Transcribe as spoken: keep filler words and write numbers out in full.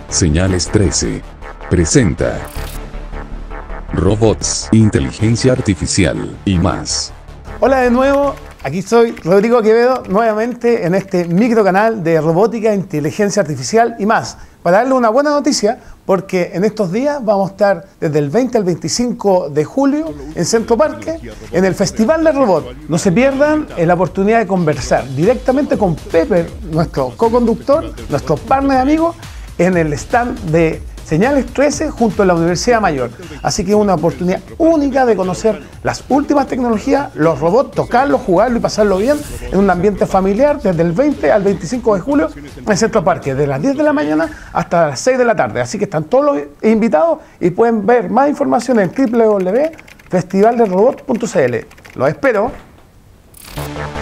Señales trece. Presenta robots, inteligencia artificial y más. Hola de nuevo, aquí soy Rodrigo Quevedo, nuevamente en este microcanal de robótica, inteligencia artificial y más. Para darle una buena noticia, porque en estos días vamos a estar desde el veinte al veinticinco de julio en Centro Parque, en el Festival de Robot. No se pierdan la oportunidad de conversar directamente con Pepper, nuestro co-conductor, nuestro partner de amigos, en el stand de Señales trece junto a la Universidad Mayor. Así que es una oportunidad única de conocer las últimas tecnologías, los robots, tocarlos, jugarlo y pasarlo bien en un ambiente familiar desde el veinte al veinticinco de julio en Centro Parque, de las diez de la mañana hasta las seis de la tarde. Así que están todos los invitados y pueden ver más información en w w w punto festival de robot punto c l. Los espero.